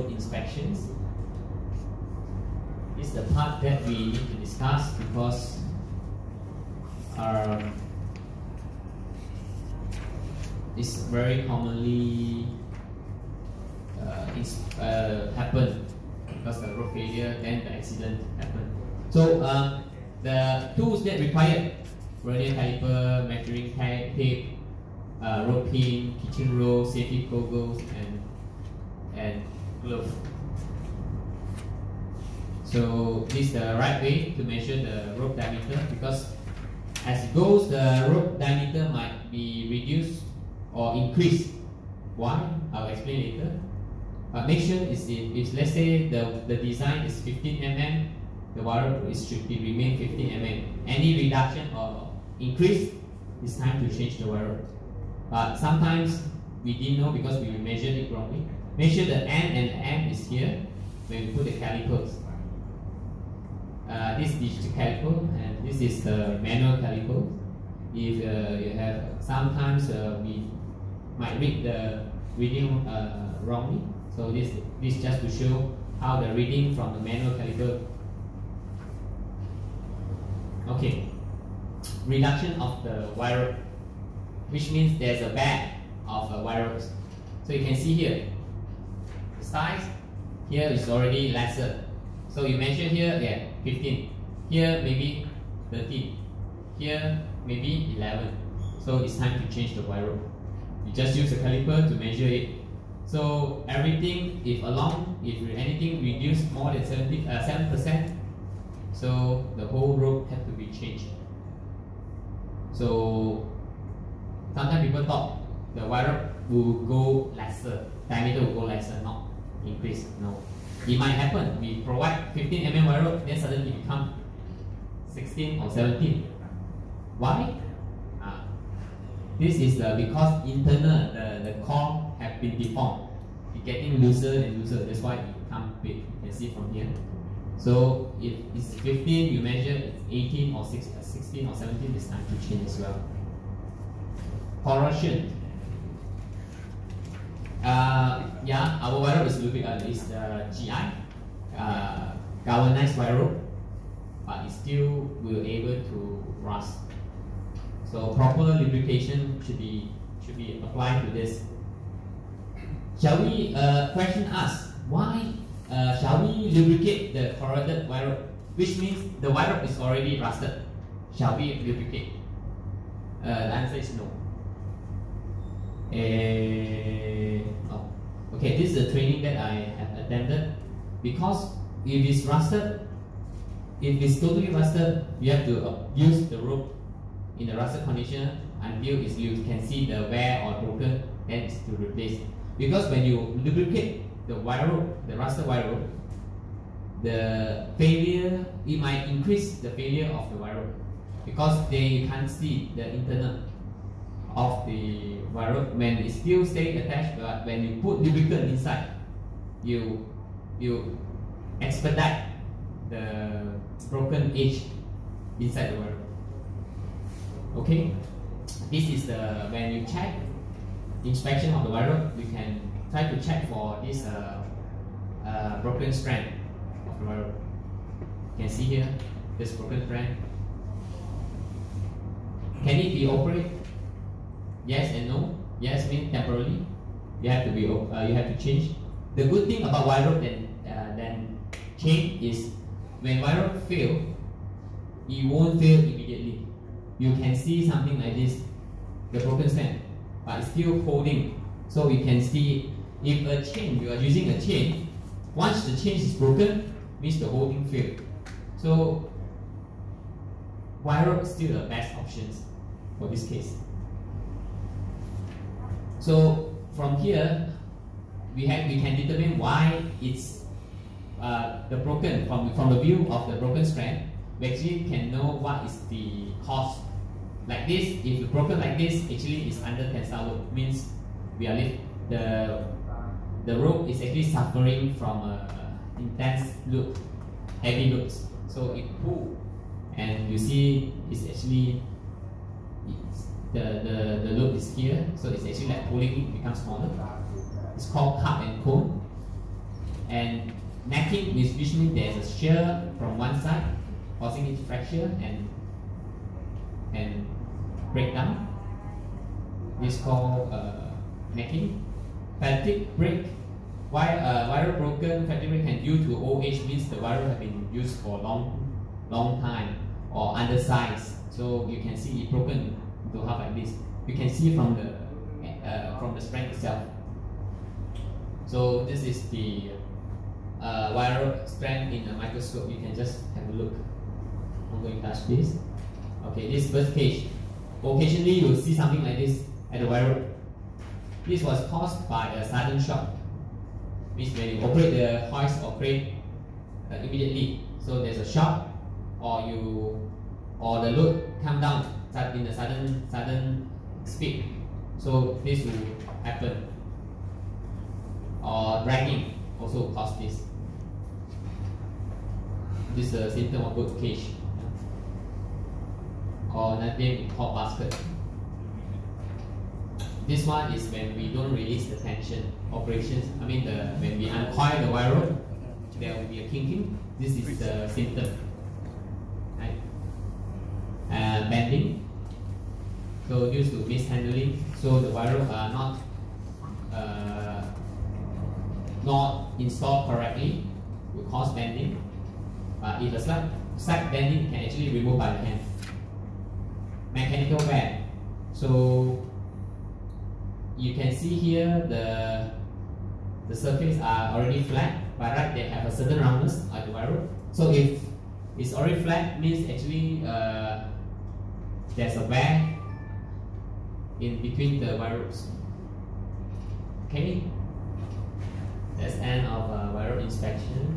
road inspections. This is the part that we need to discuss because it's very commonly happen because the road failure, then the accident happen. So the tools that required: vernier caliper, measuring tape, road pin, kitchen roll, safety goggles, and glove. So this is the right way to measure the rope diameter, because as it goes, the rope diameter might be reduced or increased. Why? I'll explain later. But make sure if let's say the design is 15 mm, the wire rope should remain 15 mm. Any reduction or increase, it's time to change the wire rope. But sometimes we didn't know because we measured it wrongly. Make sure the N and M is here when we put the calipers. This is digital caliper and this is the manual caliper. If you have, sometimes we might read the reading wrongly. So this just to show how the reading from the manual caliper. Okay, reduction of the wire rope, which means there's a bag of wire ropes. So you can see here, the size here is already lesser. So you measure here, yeah, 15. Here maybe 13. Here maybe 11. So it's time to change the wire rope. You just use a caliper to measure it. So everything, if anything reduced more than 7%, so the whole rope had to be changed. So sometimes people thought the wire rope will go lesser, diameter will go lesser, not increase. No, it might happen. We provide 15 mm wire rope, then suddenly it become 16 or 17. Why? This is because internal the core have been deformed. It's getting looser and looser. That's why it becomes big. You can see from here. So if it's 15, you measure it's 18 or 16 or 17. It's time to change as well. Corrosion. Yeah, our wire rope is GI, galvanized wire rope, but it still will able to rust. So proper lubrication should be applied to this. Shall we question us why shall we lubricate the corroded wire rope? Which means the wire rope is already rusted. Shall we lubricate? The answer is no. Okay, this is a training that I have attended. Because if it's rusted, if it's totally rusted, you have to use the rope in the rusted condition until you can see the wear or broken, then it's to replace. Because when you lubricate the wire rope, the rusted wire rope, the failure, it might increase the failure of the wire rope because they can't see the internal of the wire rope when it still stays attached. But when you put lubricant inside, you expedite the broken edge inside the wire rope. Okay, this is when you check inspection of the wire rope, we can try to check for this broken strand of the wire rope. You can see here this broken strand. Can it be operated? Yes and no. Yes means temporarily. You have to change. The good thing about wire rope than change is when wire rope fail, it won't fail immediately. You can see something like this, the broken strand, but it's still holding. So you can see if a chain, you are using a chain, once the chain is broken, means the whole thing failed. So wire rope is still the best options for this case. So from here, we can determine why it's the broken from the view of the broken strand. We actually can know what is the cause. Like this, if it's broken like this, actually it's under tensile load. Means we are the rope is actually suffering from intense load, heavy loads. So it pull, and you see it's actually the load is here. So it's actually like pulling it becomes smaller. It's called cup and cone. bending is usually there's a shear from one side, causing it to fracture and break down. This is called necking. Fatigue break. Why wire broken fatigue break can due to old age means the wire have been used for a long time or undersized. So you can see it broken into half like this. You can see from the strength itself. So this is the wire strength in a microscope. You can just have a look. I'm going to touch this. Okay, this bird cage. Occasionally you will see something like this at the wire rope. This was caused by a sudden shock. Means when you operate the hoist or crane immediately, so there's a shock, or the load come down in a sudden speed. So this will happen. Or dragging also cause this. This is a symptom of bird cage. Or another name we call basket. This one is when we don't release the tension operations. I mean, when we uncoil the wire rope, there will be a kinking. This is the symptom. Right? Bending. So due to mishandling, so the wire rope are not installed correctly, will cause bending. If a slight bending can actually remove by the hand. Mechanical wear. So you can see here the surface are already flat, but right they have a certain roundness at the wire rope. So if it's already flat, means actually there's a wear in between the wire ropes. Okay, that's end of wire rope inspection.